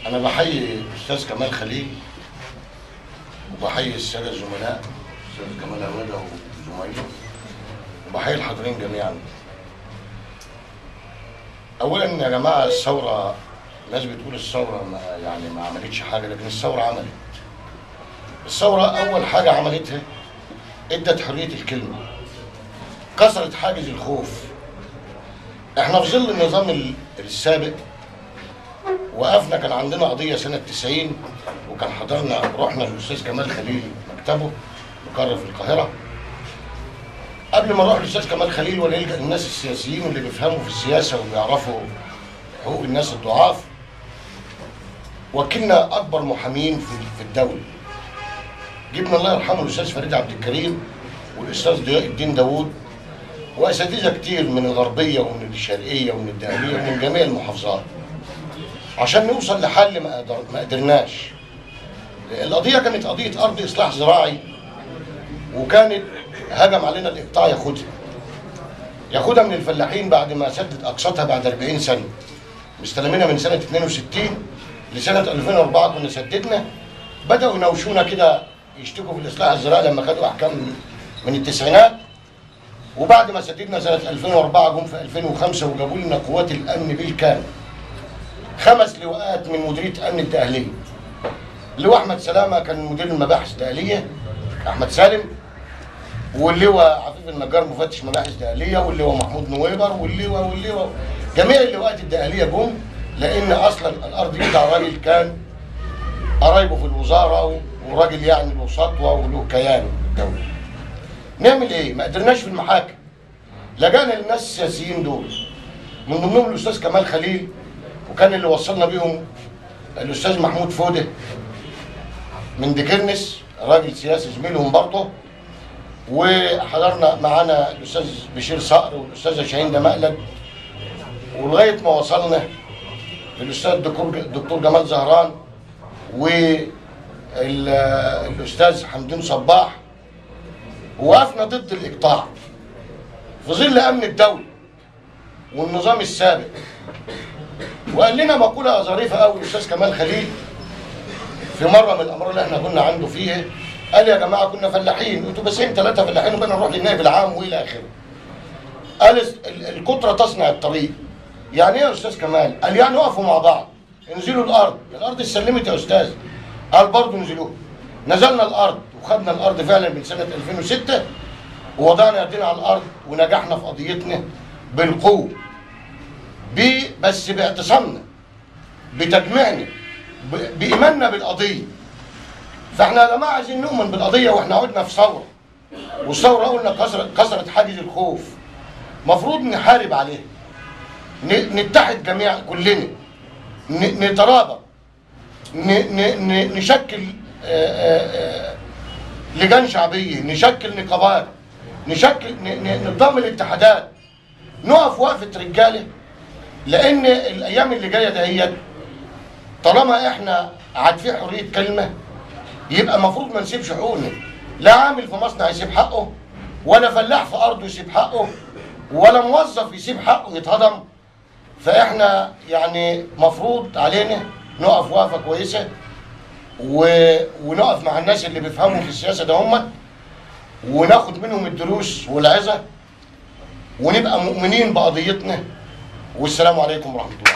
أنا بحيي الأستاذ كمال خليل وبحيي السادة الزملاء الأستاذ كمال عوادة وزمايله وبحيي الحاضرين جميعا. أولا يا جماعة الثورة، الناس بتقول الثورة ما عملتش حاجة، لكن الثورة عملت. الثورة أول حاجة عملتها ادت حرية الكلمة، كسرت حاجز الخوف. احنا في ظل النظام السابق وقفنا، كان عندنا قضية سنة 90 وكان حضرنا رحنا للأستاذ كمال خليل مكتبه مقر في القاهرة. قبل ما نروح للأستاذ كمال خليل ونلجأ للناس السياسيين اللي بيفهموا في السياسة وبيعرفوا حقوق الناس الضعاف، وكلنا أكبر محامين في الدولة. جبنا الله يرحمه الأستاذ فريد عبد الكريم والأستاذ ضياء الدين داوود وأساتذة كتير من الغربية ومن الشرقية ومن الدهلية ومن جميع المحافظات عشان نوصل لحل ما قدرناش. القضية كانت قضية أرض إصلاح زراعي، وكانت هجم علينا الإقطاع ياخدها من الفلاحين بعد ما سدت أقساطها بعد 40 سنة. مستلمينها من سنة 62 لسنة 2004 كنا سددنا. بدأوا يناوشونا كده يشتكوا في الإصلاح الزراعي لما خدوا أحكام من التسعينات، وبعد ما سددنا سنة 2004 جم في 2005 وجابوا لنا قوات الأمن بالكامل. 5 لواءات من مديرية أمن الدقهلية. اللواء أحمد سلامة كان مدير المباحث الدقهلية أحمد سالم، واللواء عفيف النجار مفتش مباحث دقهلية، واللواء محمود نويبر، واللواء جميع اللواءات الدقهلية جم، لأن أصلا الأرض دي بتاع راجل كان قرايبه في الوزارة وراجل يعني له سطوة وله كيان في الدولة. نعمل إيه؟ ما قدرناش في المحاكم. لجأنا للناس السياسيين دول من ضمنهم الأستاذ كمال خليل، وكان اللي وصلنا بيهم الأستاذ محمود فودة من ديكرنس، راجل سياسي زميلهم برضه، وحضرنا معانا الأستاذ بشير صقر والأستاذة شاهين مقلد، ولغاية ما وصلنا للأستاذ الدكتور جمال زهران والأستاذ حمدين صباح. ووقفنا ضد الإقطاع في ظل أمن الدولة والنظام السابق. وقال لنا مقولة ظريفة قوي الأستاذ كمال خليل في مرة من الأمراض اللي احنا كنا عنده فيها. قال يا جماعة كنا فلاحين، انتوا بس 3 فلاحين وبقينا نروح للنائب العام وإلى آخره. قال الكترة تصنع الطريق. يعني إيه يا أستاذ كمال؟ قال يعني وقفوا مع بعض، انزلوا الأرض اتسلمت يا أستاذ. قال برضه انزلوها. نزلنا الأرض وخدنا الأرض فعلا من سنة 2006 ووضعنا يدينا على الأرض ونجحنا في قضيتنا بالقوة. بس باعتصامنا، بتجميعنا، بإيماننا بالقضية. فاحنا يا جماعة عايزين نؤمن بالقضية، واحنا قعدنا في ثورة، والثورة قلنا كسرت حاجز الخوف. مفروض نحارب عليها، نتحد جميعا كلنا، نترابط، نشكل لجان شعبية، نشكل نقابات، نضم الاتحادات، نقف وقفة رجالة. لأن الأيام اللي جاية دهيت طالما احنا عاد حرية كلمة، يبقى المفروض ما نسيبش حقوقنا. لا عامل في مصنع يسيب حقه، ولا فلاح في أرضه يسيب حقه، ولا موظف يسيب حقه يتهضم. فاحنا يعني مفروض علينا نقف وقفة كويسة، ونقف مع الناس اللي بيفهموا في السياسة ده هم، وناخد منهم الدروس والعظة، ونبقى مؤمنين بقضيتنا. والسلام عليكم ورحمة الله.